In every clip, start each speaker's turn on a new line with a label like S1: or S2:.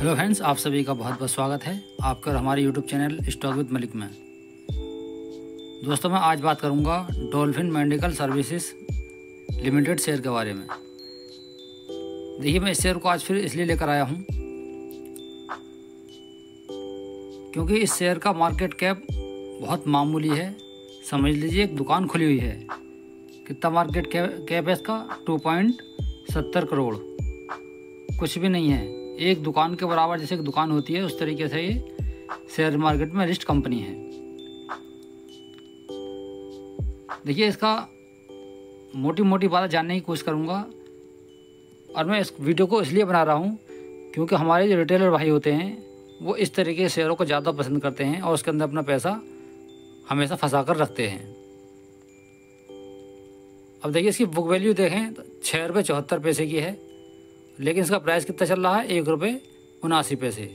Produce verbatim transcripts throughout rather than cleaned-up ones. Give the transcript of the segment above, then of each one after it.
S1: Hello friends, आप सभी का बहुत बहुत स्वागत है आपका और हमारे YouTube channel stock with Malik में। दोस्तों, मैं आज बात करूंगा Dolphin Medical Services Limited share के बारे में। देखिए, मैं इस शेयर को आज फिर इसलिए लेकर आया हूं क्योंकि इस शेयर का मार्केट कैप बहुत मामूली है। समझ लीजिए एक दुकान खुली हुई है। कितना मार्केट कैप है इसका? टू पॉइंट सत्तर करोड़, कुछ भी नहीं है। एक दुकान के बराबर जैसे एक दुकान होती है उस तरीके से ये शेयर मार्केट में लिस्ट कंपनी है। देखिए, इसका मोटी मोटी बातें जानने की कोशिश करूंगा और मैं इस वीडियो को इसलिए बना रहा हूं क्योंकि हमारे जो रिटेलर भाई होते हैं वो इस तरीके के शेयरों को ज़्यादा पसंद करते हैं और उसके अंदर अपना पैसा हमेशा फंसा कर रखते हैं। अब देखिए, इसकी बुक वैल्यू देखें तो छः रुपये चौहत्तर पैसे की है, लेकिन इसका प्राइस कितना चल रहा है? एक रुपये उनासी पैसे।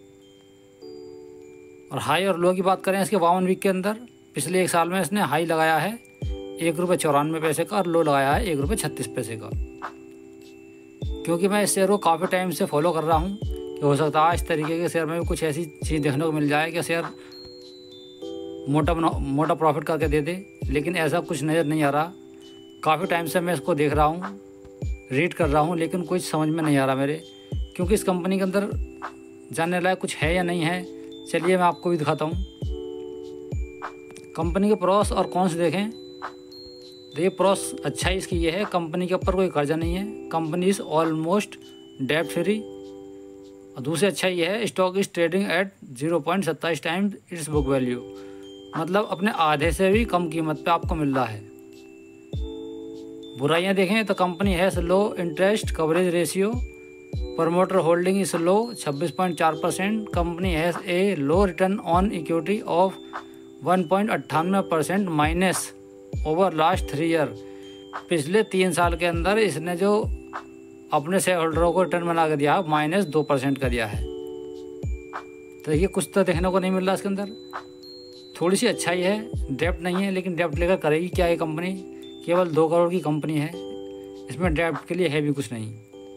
S1: और हाई और लो की बात करें इसके बावन वीक के अंदर, पिछले एक साल में इसने हाई लगाया है एक रुपये चौरानवे पैसे का और लो लगाया है एक रुपये छत्तीस पैसे का। क्योंकि मैं इस शेयर को काफ़ी टाइम से फॉलो कर रहा हूँ कि हो सकता है इस तरीके के शेयर में भी कुछ ऐसी चीज़ देखने को मिल जाए कि शेयर मोटा मोटा प्रॉफिट करके दे दे, लेकिन ऐसा कुछ नज़र नहीं आ रहा। काफ़ी टाइम से मैं इसको देख रहा हूँ, रीड कर रहा हूँ, लेकिन कुछ समझ में नहीं आ रहा मेरे, क्योंकि इस कंपनी के अंदर जानने लायक कुछ है या नहीं है। चलिए मैं आपको भी दिखाता हूँ। कंपनी के प्रोस और कॉन्स देखें। देखिए, प्रोस अच्छा ही इसकी ये है, कंपनी के ऊपर कोई कर्जा नहीं है, कंपनी इज़ ऑलमोस्ट डेब्ट फ्री। और दूसरी अच्छा ये है, stock is trading at zero point सत्ताईस टाइम्स इट्स बुक वैल्यू, मतलब अपने आधे से भी कम कीमत पे आपको मिल रहा है। बुराइयां देखें तो company has low interest coverage ratio, promoter holding is low छब्बीस पॉइंट चार percent, company has a low return on equity of one point अट्ठानवे percent minus over last three year. पिछले तीन साल के अंदर इसने जो अपने शेयर होल्डरों को रिटर्न बना के दिया है माइनस दो परसेंट का दिया है। तो देखिए, कुछ तो देखने को नहीं मिल रहा इसके अंदर। थोड़ी सी अच्छाई है, डेप्ट नहीं है, लेकिन डेप्ट लेकर करेगी क्या ये कंपनी? केवल दो करोड़ की कंपनी है, इसमें डेब्ट के लिए है भी कुछ नहीं।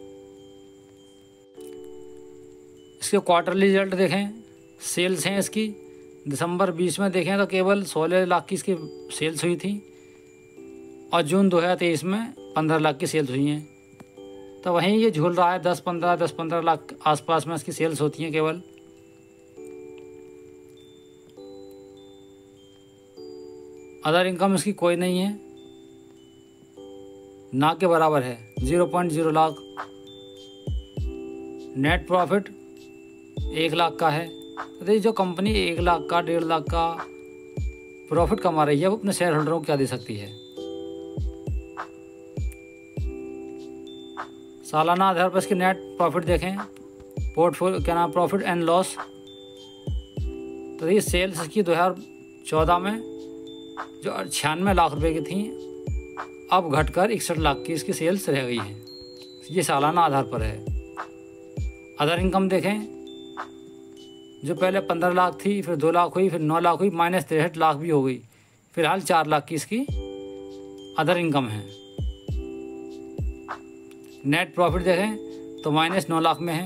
S1: इसके क्वार्टरली रिजल्ट देखें, सेल्स हैं इसकी दिसंबर बीस में देखें तो केवल सोलह लाख की इसकी सेल्स हुई थी और जून दो हज़ार तेईस में पंद्रह लाख की सेल्स हुई हैं। तो वहीं ये झूल रहा है दस पंद्रह दस पंद्रह लाख आसपास में इसकी सेल्स होती हैं केवल। अदर इनकम इसकी कोई नहीं है, ना के बराबर है, zero point zero lakh. Net profit एक लाख का है। तो जो कंपनी एक लाख का डेढ़ लाख का प्रॉफिट कमा रही है वो अपने शेयर होल्डरों को क्या दे सकती है? सालाना आधार पर इसकी नेट प्रॉफिट देखें, पोर्टफोलियो क्या नाम, प्रॉफिट एंड लॉस। तो ये सेल्स इसकी दो हज़ार चौदह में जो छियानवे लाख रुपए की थी, अब घटकर इकसठ लाख की इसकी सेल्स रह गई है। ये सालाना आधार पर है। अदर इनकम देखें, जो पहले पंद्रह लाख थी, फिर दो लाख हुई, फिर नौ लाख हुई, माइनस तिरसठ लाख भी हो गई। फिलहाल चार लाख की इसकी अदर इनकम है। नेट प्रॉफिट देखें तो माइनस नौ लाख में है।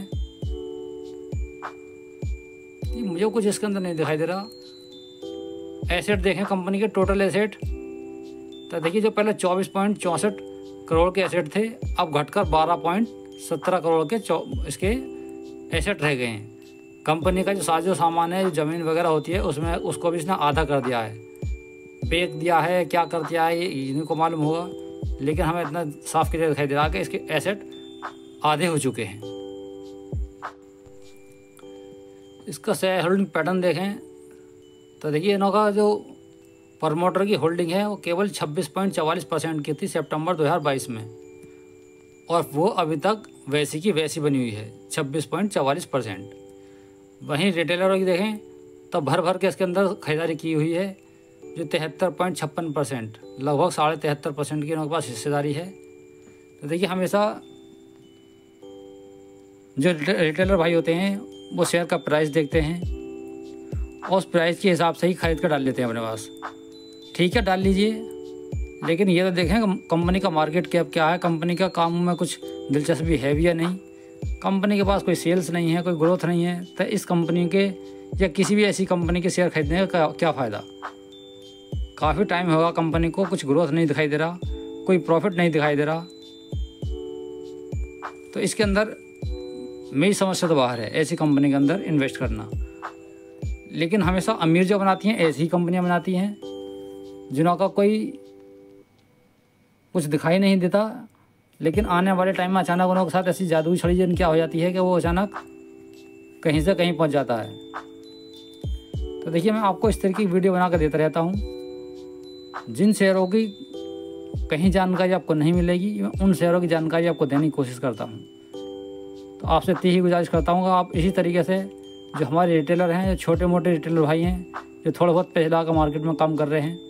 S1: मुझे कुछ इसके अंदर नहीं दिखाई दे रहा। एसेट देखें कंपनी के, टोटल एसेट तो देखिए, जो पहले चौबीस पॉइंट चौंसठ करोड़ के एसेट थे, अब घटकर बारह पॉइंट सत्रह करोड़ के इसके एसेट रह गए हैं। कंपनी का जो साजो सामान है, जो ज़मीन वगैरह होती है, उसमें उसको भी इसने आधा कर दिया है, बेच दिया है, क्या कर दिया है ये इन्हीं को मालूम होगा, लेकिन हमें इतना साफ क्लियर दिखाई दे रहा है कि इसके एसेट आधे हो चुके हैं। इसका शेयर होल्डिंग पैटर्न देखें तो देखिए, इनका जो प्रमोटर की होल्डिंग है वो केवल छब्बीस पॉइंट चवालीस परसेंट की थी सितंबर दो हज़ार बाईस में, और वो अभी तक वैसी की वैसी बनी हुई है, छब्बीस पॉइंट चवालीस परसेंट। वहीं रिटेलरों की देखें तो भर भर के इसके अंदर खरीदारी की हुई है, जो तिहत्तर पॉइंट छप्पन परसेंट, लगभग साढ़े तिहत्तर परसेंट की उनके पास हिस्सेदारी है। तो देखिए, हमेशा जो रिटेलर भाई होते हैं वो शेयर का प्राइस देखते हैं और उस प्राइस के हिसाब से ही खरीद कर डाल लेते हैं अपने पास। ठीक है, डाल लीजिए, लेकिन ये तो देखें कंपनी का मार्केट कैप क्या है, कंपनी का काम में कुछ दिलचस्पी है भी या नहीं। कंपनी के पास कोई सेल्स नहीं है, कोई ग्रोथ नहीं है, तो इस कंपनी के या किसी भी ऐसी कंपनी के शेयर खरीदने का क्या फ़ायदा। काफ़ी टाइम होगा कंपनी को, कुछ ग्रोथ नहीं दिखाई दे रहा, कोई प्रॉफिट नहीं दिखाई दे रहा, तो इसके अंदर मेरी समझ से तो बाहर है ऐसी कंपनी के अंदर इन्वेस्ट करना। लेकिन हमेशा अमीर जो बनाती हैं ऐसी कंपनियां बनाती हैं जिनका कोई कुछ दिखाई नहीं देता, लेकिन आने वाले टाइम में अचानक उनके साथ ऐसी जादुई छड़ी जन क्या हो जाती है कि वो अचानक कहीं से कहीं पहुंच जाता है। तो देखिए, मैं आपको इस तरीके की वीडियो बना कर देता रहता हूं। जिन शेयरों की कहीं जानकारी आपको नहीं मिलेगी, मैं उन शेयरों की जानकारी आपको देने की कोशिश करता हूं। तो आपसे इतनी ही गुजारिश करता हूँ आप इसी तरीके से जो हमारे रिटेलर हैं, जो छोटे मोटे रिटेलर भाई हैं, जो थोड़ा बहुत पैसे लगा कर मार्केट में काम कर रहे हैं,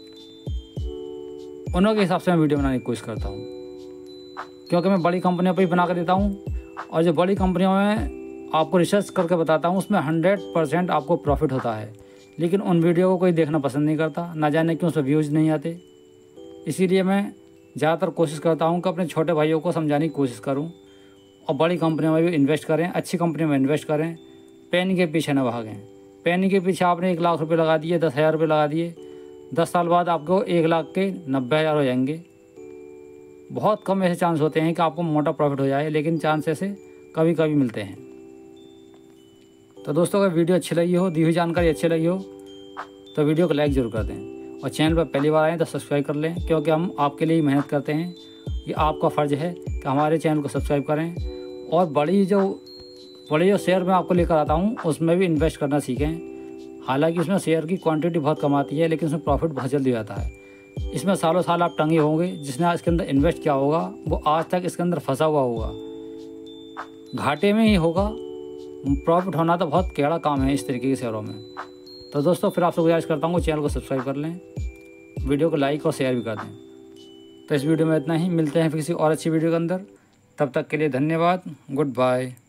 S1: उन्हों के हिसाब से मैं वीडियो बनाने की कोशिश करता हूँ। क्योंकि मैं बड़ी कंपनियों पर ही बना कर देता हूँ, और जो बड़ी कंपनियों में आपको रिसर्च करके बताता हूँ उसमें हंड्रेड परसेंट आपको प्रॉफिट होता है। लेकिन उन वीडियो को कोई देखना पसंद नहीं करता, ना जाने क्यों उसमें व्यूज़ नहीं आते। इसीलिए मैं ज़्यादातर कोशिश करता हूँ कि अपने छोटे भाइयों को समझाने की कोशिश करूँ और बड़ी कंपनियों में भी इन्वेस्ट करें, अच्छी कंपनियों में इन्वेस्ट करें, पेन के पीछे न भागें। पेन के पीछे आपने एक लाख रुपये लगा दिए, दस हज़ार रुपये लगा दिए, दस साल बाद आपको एक लाख के नब्बे हज़ार हो जाएंगे। बहुत कम ऐसे चांस होते हैं कि आपको मोटा प्रॉफिट हो जाए, लेकिन चांस ऐसे कभी कभी मिलते हैं। तो दोस्तों, अगर वीडियो अच्छी लगी हो, दी हुई जानकारी अच्छी लगी हो, तो वीडियो को लाइक ज़रूर कर दें, और चैनल पर पहली बार आएँ तो सब्सक्राइब कर लें, क्योंकि हम आपके लिए ही मेहनत करते हैं। ये आपका फ़र्ज़ है कि हमारे चैनल को सब्सक्राइब करें, और बड़ी जो बड़ी जो शेयर मैं आपको लेकर आता हूँ उसमें भी इन्वेस्ट करना सीखें। हालांकि इसमें शेयर की क्वांटिटी बहुत कम आती है, लेकिन उसमें प्रॉफिट बहुत जल्दी आता है। इसमें सालों साल आप टंगे होंगे, जिसने इसके अंदर इन्वेस्ट किया होगा वो आज तक इसके अंदर फंसा हुआ होगा, घाटे में ही होगा। प्रॉफिट होना तो बहुत टेढ़ा काम है इस तरीके के शेयरों में। तो दोस्तों, फिर आपसे गुजारिश करता हूँ चैनल को सब्सक्राइब कर लें, वीडियो को लाइक और शेयर भी कर दें। तो इस वीडियो में इतना ही, मिलते हैं फिर किसी और अच्छी वीडियो के अंदर। तब तक के लिए धन्यवाद, गुड बाय।